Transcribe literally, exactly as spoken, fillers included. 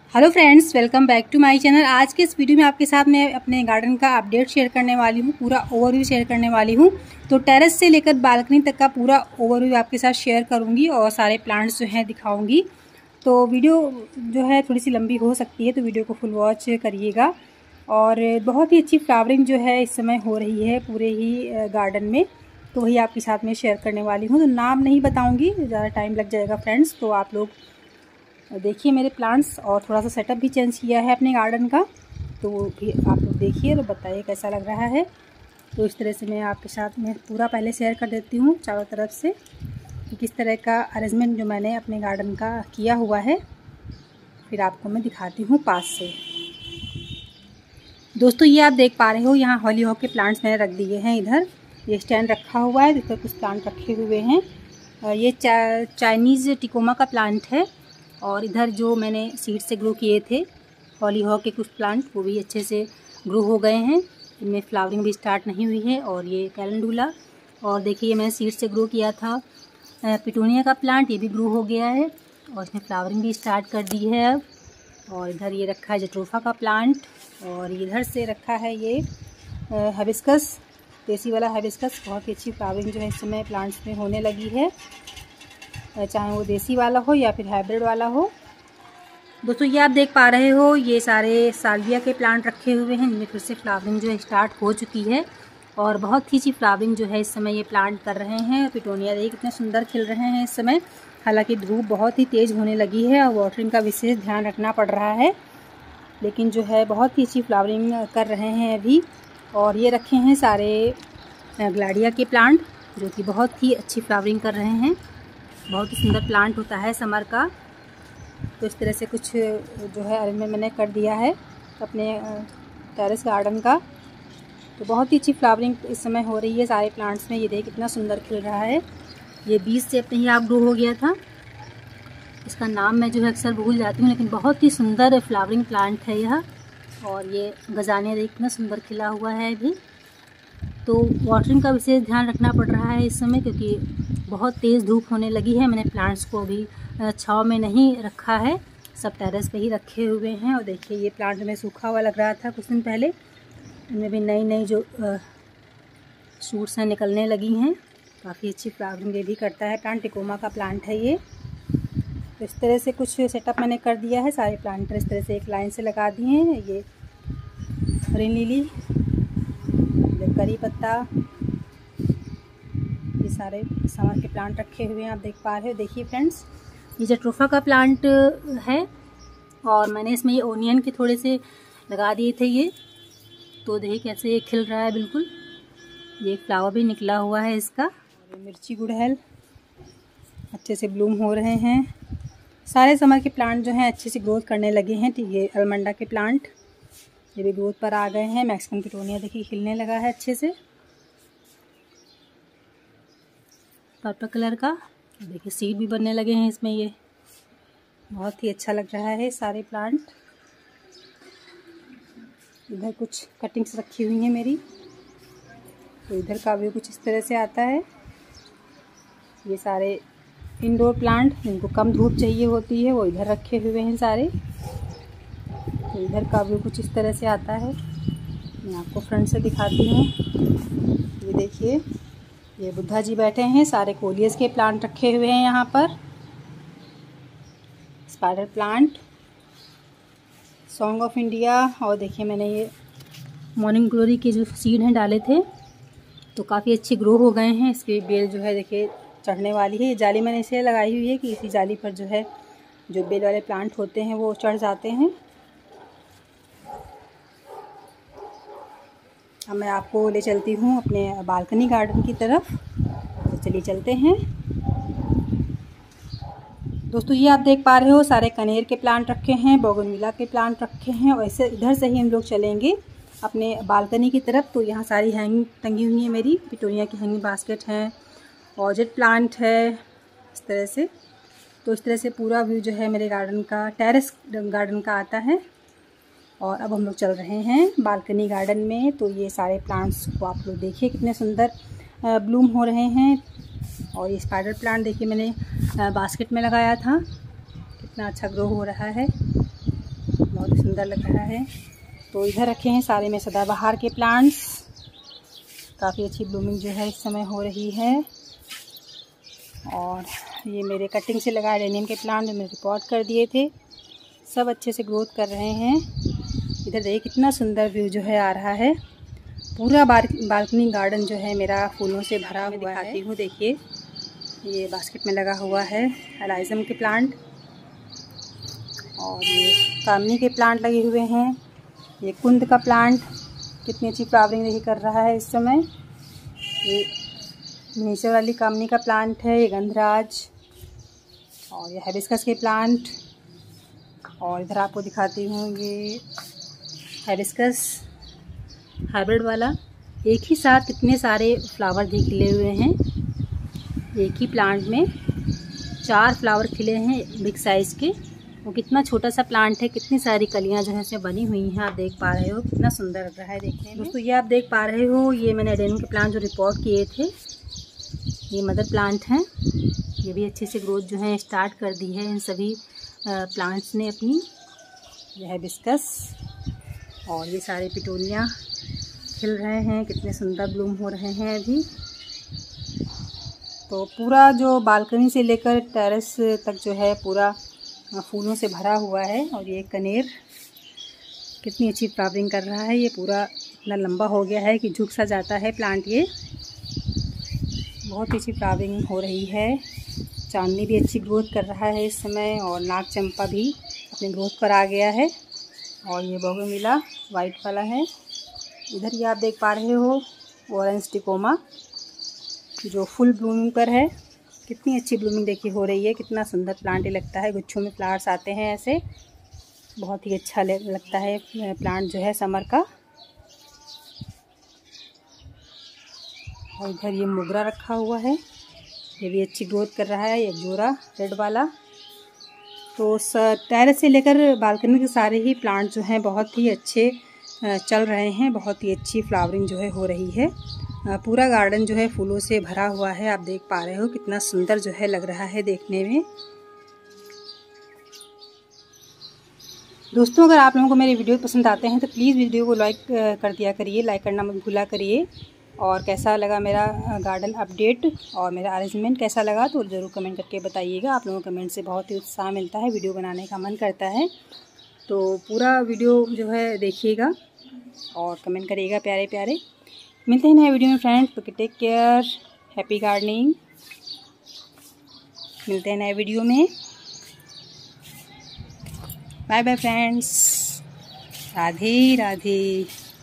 Hello friends, welcome back to my channel. आज के इस वीडियो में आपके साथ मैं अपने गार्डन का अपडेट शेयर करने वाली हूँ, पूरा ओवरव्यू शेयर करने वाली हूँ। तो टेरेस से लेकर बालकनी तक का पूरा ओवरव्यू आपके साथ शेयर करूँगी और सारे प्लांट्स जो हैं दिखाऊँगी। तो वीडियो जो है थोड़ी सी लंबी हो सकती है, तो वीडियो को फुल वॉच करिएगा। और बहुत ही अच्छी फ्लावरिंग जो है इस समय हो रही है पूरे ही गार्डन में, तो वही आपके साथ में शेयर करने वाली हूँ। तो नाम नहीं बताऊँगी, ज़्यादा टाइम लग जाएगा फ्रेंड्स। तो आप लोग देखिए मेरे प्लांट्स, और थोड़ा सा सेटअप भी चेंज किया है अपने गार्डन का, तो भी आप लोग देखिए तो बताइए कैसा लग रहा है। तो इस तरह से मैं आपके साथ में पूरा पहले शेयर कर देती हूँ चारों तरफ से कि किस तरह का अरेंजमेंट जो मैंने अपने गार्डन का किया हुआ है, फिर आपको मैं दिखाती हूँ पास से। दोस्तों ये आप देख पा रहे हो, यहाँ हॉलीहॉक के प्लांट्स मैंने रख दिए हैं। इधर ये स्टैंड रखा हुआ है, जिस पर कुछ प्लांट रखे हुए हैं। ये चा, चाइनीज़ टिकोमा का प्लांट है। और इधर जो मैंने सीड से ग्रो किए थे हॉलीहॉक के कुछ प्लांट, वो भी अच्छे से ग्रो हो गए हैं। इनमें फ्लावरिंग भी स्टार्ट नहीं हुई है। और ये कैलेंडुला, और देखिए मैंने सीड से ग्रो किया था पिटूनिया का प्लांट, ये भी ग्रो हो गया है और इसमें फ्लावरिंग भी स्टार्ट कर दी है अब। और इधर ये रखा है जट्रोफा का प्लांट, और इधर से रखा है ये हिबिस्कस, देसी वाला हिबिस्कस। बहुत ही अच्छी फ्लावरिंग जो है इस समय प्लांट्स में होने लगी है, चाहे वो देसी वाला हो या फिर हाइब्रिड वाला हो। दोस्तों ये आप देख पा रहे हो, ये सारे साल्विया के प्लांट रखे हुए हैं, इनमें फिर से फ्लावरिंग जो है स्टार्ट हो चुकी है और बहुत ही अच्छी फ्लावरिंग जो है इस समय ये प्लांट कर रहे हैं। पिटोनिया देखिए कितने सुंदर खिल रहे हैं इस समय। हालांकि धूप बहुत ही तेज़ होने लगी है और वाटरिंग का विशेष ध्यान रखना पड़ रहा है, लेकिन जो है बहुत ही अच्छी फ्लावरिंग कर रहे हैं अभी। और ये रखे हैं सारे ग्लाडिया के प्लांट, जो कि बहुत ही अच्छी फ्लावरिंग कर रहे हैं। बहुत ही सुंदर प्लांट होता है समर का। तो इस तरह से कुछ जो है अरेंजमेंट मैंने कर दिया है अपने टेरेस गार्डन का। तो बहुत ही अच्छी फ्लावरिंग इस समय हो रही है सारे प्लांट्स में। ये देखिए कितना सुंदर खिल रहा है। ये बीज से अपने ही आप ग्रो हो गया था, इसका नाम मैं जो है अक्सर भूल जाती हूँ, लेकिन बहुत ही सुंदर फ्लावरिंग प्लांट है यह। और ये गजानिया देखिए कितना सुंदर खिला हुआ है अभी। तो वाटरिंग का विशेष ध्यान रखना पड़ रहा है इस समय, क्योंकि बहुत तेज़ धूप होने लगी है। मैंने प्लांट्स को अभी छांव में नहीं रखा है, सब टेरेस पे ही रखे हुए हैं। और देखिए ये प्लांट में सूखा हुआ लग रहा था कुछ दिन पहले, इनमें भी नई नई जो शूट्स हैं निकलने लगी हैं। काफ़ी अच्छी फ्लावरिंग ये भी करता है प्लांट, टिकोमा का प्लांट है ये। तो इस तरह से कुछ सेटअप मैंने कर दिया है। सारे प्लांट इस तरह से एक लाइन से लगा दिए हैं। ये ग्रीन लिली, करी पत्ता, ये सारे समर के प्लांट रखे हुए हैं, आप देख पा रहे हो। देखिए फ्रेंड्स, ये जट्रोफा का प्लांट है और मैंने इसमें ये ओनियन के थोड़े से लगा दिए थे ये। तो देखिए कैसे ये खिल रहा है बिल्कुल। ये फ्लावर भी निकला हुआ है इसका। मिर्ची गुड़हल अच्छे से ब्लूम हो रहे हैं। सारे समर के प्लांट जो हैं अच्छे से ग्रोथ करने लगे हैं। तो ये अलमंडा के प्लांट, ये भी ग्रोथ पर आ गए हैं। मैक्सिकन पिटोनिया देखिए खिलने लगा है अच्छे से, पर्पल कलर का। देखिए सीड भी बनने लगे हैं इसमें, ये बहुत ही अच्छा लग रहा है सारे प्लांट। इधर कुछ कटिंग्स रखी हुई हैं मेरी, तो इधर का व्यू कुछ इस तरह से आता है। ये सारे इंडोर प्लांट जिनको कम धूप चाहिए होती है, वो इधर रखे हुए हैं सारे। तो इधर का व्यू कुछ इस तरह से आता है। मैं आपको फ्रंट से दिखाती हूँ। ये देखिए, ये बुद्धा जी बैठे हैं। सारे कोलियस के प्लांट रखे हुए हैं यहाँ पर। Spider plant, song of India. और देखिए मैंने ये मॉर्निंग ग्लोरी के जो सीड हैं डाले थे, तो काफ़ी अच्छे ग्रो हो गए हैं। इसकी बेल जो है देखिए चढ़ने वाली है। ये जाली मैंने इसलिए लगाई हुई है कि इसी जाली पर जो है जो बेल वाले प्लांट होते हैं वो चढ़ जाते हैं। अब मैं आपको ले चलती हूँ अपने बालकनी गार्डन की तरफ। तो चलिए चलते हैं। दोस्तों ये आप देख पा रहे हो, सारे कनेर के प्लांट रखे हैं, बोगनविला के प्लांट रखे हैं। और ऐसे इधर से ही हम लोग चलेंगे अपने बालकनी की तरफ। तो यहाँ सारी हैंगिंग टंगी हुई है मेरी, पिटोनिया की हैंगिंग बास्केट हैं, ऑर्चिड प्लांट है इस तरह से। तो इस तरह से पूरा व्यू जो है मेरे गार्डन का, टेरेस गार्डन का आता है। और अब हम लोग चल रहे हैं बालकनी गार्डन में। तो ये सारे प्लांट्स को आप लोग देखिए कितने सुंदर ब्लूम हो रहे हैं। और ये स्पाइडर प्लांट देखिए मैंने बास्केट में लगाया था, कितना अच्छा ग्रो हो रहा है। बहुत ही सुंदर लग रहा है। तो इधर रखे हैं सारे में सदाबहार के प्लांट्स। काफ़ी अच्छी ब्लूमिंग जो है इस समय हो रही है। और ये मेरे कटिंग से लगाए एडेनियम के प्लांट जो मैंने रिपोर्ट कर दिए थे, सब अच्छे से ग्रोथ कर रहे हैं। इधर देखिए कितना सुंदर व्यू जो है आ रहा है। पूरा बालकनी गार्डन जो है मेरा फूलों से भरा हुआ है। दिखाती हूँ, देखिए ये बास्केट में लगा हुआ है एलाइजम के प्लांट, और ये कामनी के प्लांट लगे हुए हैं। ये कुंद का प्लांट कितनी अच्छी फ्लावरिंग देखिए कर रहा है इस समय। ये नेचर वाली कामनी का प्लांट है, ये गंधराज, और ये हाइबिस्कस के प्लांट। और इधर आपको दिखाती हूँ ये हाइबिस्कस हाइब्रिड वाला। एक ही साथ कितने सारे फ्लावर भी खिले हुए हैं। एक ही प्लांट में चार फ्लावर खिले हैं बिग साइज़ के। वो कितना छोटा सा प्लांट है, कितनी सारी कलियां जो है इसमें बनी हुई हैं, आप देख पा रहे हो। कितना सुंदर लग रहा है देखने में। दोस्तों ये आप देख पा रहे हो, ये मैंने एडेनियम के प्लांट जो रिपोर्ट किए थे, ये मदर प्लांट हैं। ये भी अच्छे से ग्रोथ जो है स्टार्ट कर दी है इन सभी प्लांट्स ने अपनी। यह हाइबिस्कस और ये सारे पिटोनिया खिल रहे हैं, कितने सुंदर ब्लूम हो रहे हैं अभी। तो पूरा जो बालकनी से लेकर टेरेस तक जो है पूरा फूलों से भरा हुआ है। और ये कनेर कितनी अच्छी फ्लावरिंग कर रहा है। ये पूरा इतना लंबा हो गया है कि झुक सा जाता है प्लांट। ये बहुत अच्छी फ्लावरिंग हो रही है। चांदनी भी अच्छी ग्रोथ कर रहा है इस समय, और नाग चंपा भी अपनी ग्रोथ पर आ गया है। और ये बोगनविला वाइट वाला है। इधर ये आप देख पा रहे हो ऑरेंज टिकोमा जो फुल ब्लूमिंग पर है। कितनी अच्छी ब्लूमिंग देखिए हो रही है। कितना सुंदर प्लांट लगता है, गुच्छों में फ्लावर्स आते हैं ऐसे, बहुत ही अच्छा लगता है प्लांट जो है समर का। और इधर ये मोगरा रखा हुआ है, ये भी अच्छी ग्रोथ कर रहा है। ये जोरा रेड वाला। तो टेरेस से लेकर बालकनी के सारे ही प्लांट जो हैं बहुत ही अच्छे चल रहे हैं। बहुत ही अच्छी फ्लावरिंग जो है हो रही है। पूरा गार्डन जो है फूलों से भरा हुआ है, आप देख पा रहे हो। कितना सुंदर जो है लग रहा है देखने में। दोस्तों अगर आप लोगों को मेरे वीडियो पसंद आते हैं तो प्लीज़ वीडियो को लाइक कर दिया करिए, लाइक करना मत भूला करिए। और कैसा लगा मेरा गार्डन अपडेट और मेरा अरेंजमेंट कैसा लगा तो ज़रूर कमेंट करके बताइएगा। आप लोगों को कमेंट से बहुत ही उत्साह मिलता है, वीडियो बनाने का मन करता है। तो पूरा वीडियो जो है देखिएगा और कमेंट करिएगा प्यारे प्यारे। मिलते हैं नए वीडियो में फ्रेंड्स। तो टेक केयर, हैप्पी गार्डनिंग। मिलते हैं नए वीडियो में। Bye bye friends, Radhe Radhe.